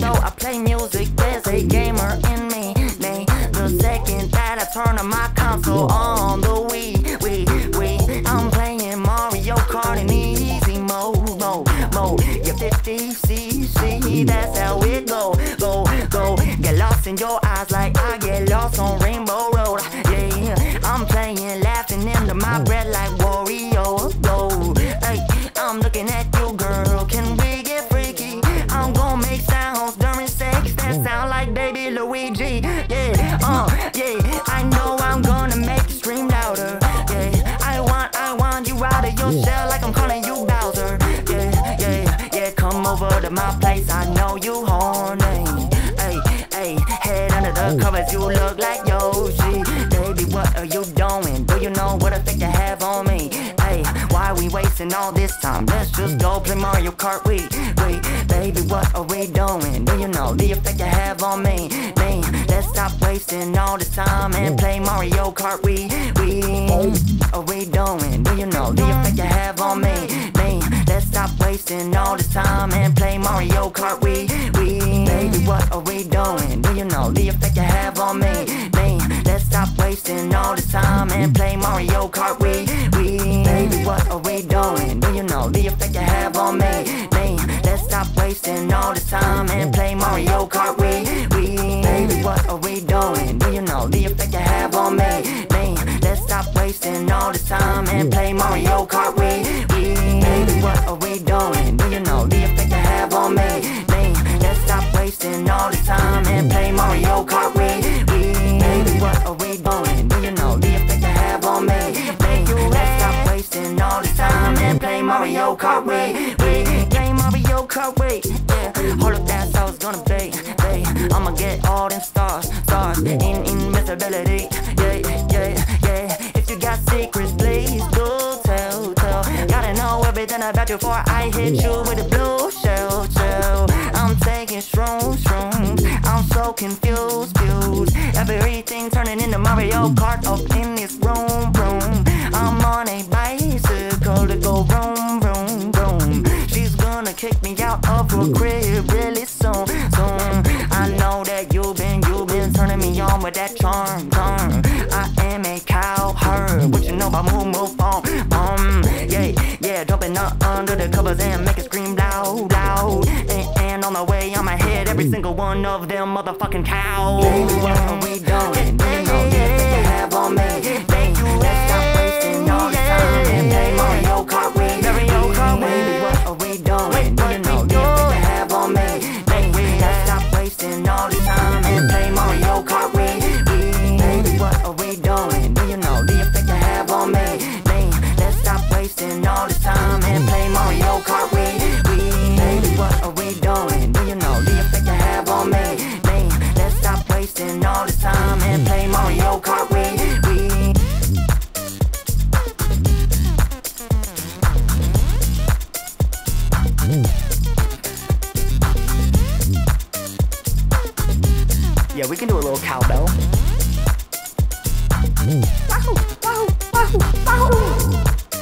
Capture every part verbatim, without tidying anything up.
though I play music, there's a gamer in me. me. The second that I turn on my console on the Wii, Wii, Wii, I'm playing Mario Kart in easy mode, mode, mode. You're fifty C C, that's how it go, go, go. Get lost in your eyes like I get lost on Rainbow Road. Yeah, I'm playing, laughing into my breath like Wario. Go, hey, I'm looking at you, girl. Can we get freaky? I'm gonna make sounds during sex that sound like Baby Luigi. Yeah, uh, yeah. I know I'm gonna make you scream louder. Yeah, I want, I want you out of your shell like I'm calling you Bowser. Yeah, yeah, yeah. Come over to my place. I know you horny. Hey, hey, head under the covers. You look like Yoshi. Baby, what are you doing? Do you know what effect you have on me? Hey, why we wasting all this time? Let's just go play Mario Kart. We, we, baby, what are we doing? Do you know the effect you have on me? Me, let's stop wasting all this time and play Mario Kart. We, we, what are we doing? Do you know the effect you have on me? Me, let's stop wasting all this time and play Mario Kart. We, we, baby, what are we doing? Do you know the effect you have on me? Me, let's stop wasting all this time and play Mario Kart. We, we, baby, what are we doing? Do you know the effect you have on me? Me, let's stop wasting all this time and play Mario Kart. We, we, baby, what are we doing? Do you know the effect you have on me? Me, let's stop wasting all this time and play Mario Kart. We, we, baby, what are we doing? Do you know the effect you have on me? Me, let's stop wasting all this time and play Mario Kart. We, we, baby, what are we doing? Do you know the effect you have on me? Me, let's stop wasting all this time and play Mario Kart. We, we, play Mario Kart. We, yeah, hold up, that's how it's gonna be. Hey, I'ma get all them stars, stars in invisibility. Yeah, yeah, yeah. If you got secrets, please do tell, tell. Gotta know everything about you before I hit you with a blue shell, shell. I'm taking shrooms, shrooms. I'm so confused, confused. Everything turning into Mario Kart up in this room, room. I'm on a bicycle to go vroom, vroom, vroom. She's gonna kick me out of her crib really soon, soon. I know that you've been, you've been turning me on with that charm, charm. I am a cowherd. What you know about move, move, boom, boom. Yeah, yeah, jumping up under the covers and make it scream loud, loud. And, and on the way, I'ma hit every single one of them motherfucking cows. Baby, what are we doing? Do you know the effect you have on me? Baby, let's stop wasting all this time and play Mario Kart. We, Mario Kart. Baby, what are we doing? Do you know the effect you have on me? Baby, let's stop wasting all this time and play Mario Kart. We, we, baby, what are we doing? Do you know the effect you have on me? Me, let's stop wasting all this time and play Mario Kart. We, we, baby, what are we doing? Do you know the effect you have on me? Me, let's stop wasting all this time and play Mario Kart. We, we. Yeah, we can do a little cowbell. Wahoo, wahoo, wahoo, wahoo.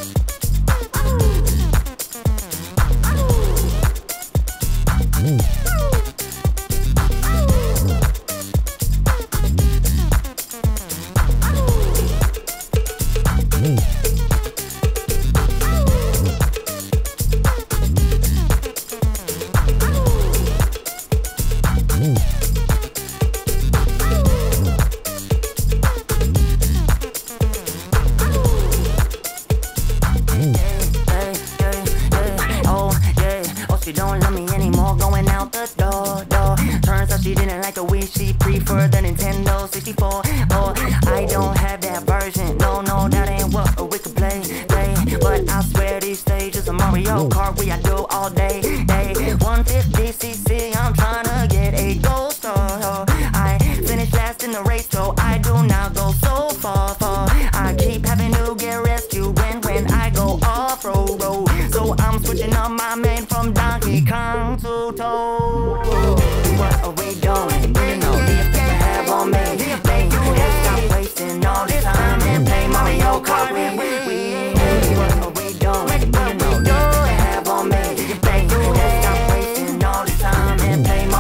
She don't love me anymore, going out the door, door. Turns out she didn't like the Wii, she preferred the Nintendo sixty-four. Oh, I don't have that version, no, no, that ain't what we could play, play. But I swear these stages of Mario Kart, we I do all day, day. one fifty C C, I'm trying to get a gold star. I finished last in the race, so I do not go so far, far. I keep having to get rescued when, when I go off-road, road. So I'm switching up my main from Donkey Kong to Toad. What are we doing? Do you know the effect you have on me? They, let's stop wasting all this time and play Mario Kart. We, we, what are we doing? Do you know the effect you have on me? They, let's stop wasting all this time and play Mario Kart.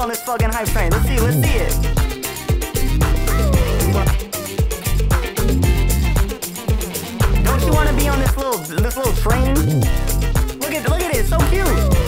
on this fucking hype train. Let's see, let's see it. Don't you want to be on this little, this little train? Look at, look at it, it's so cute.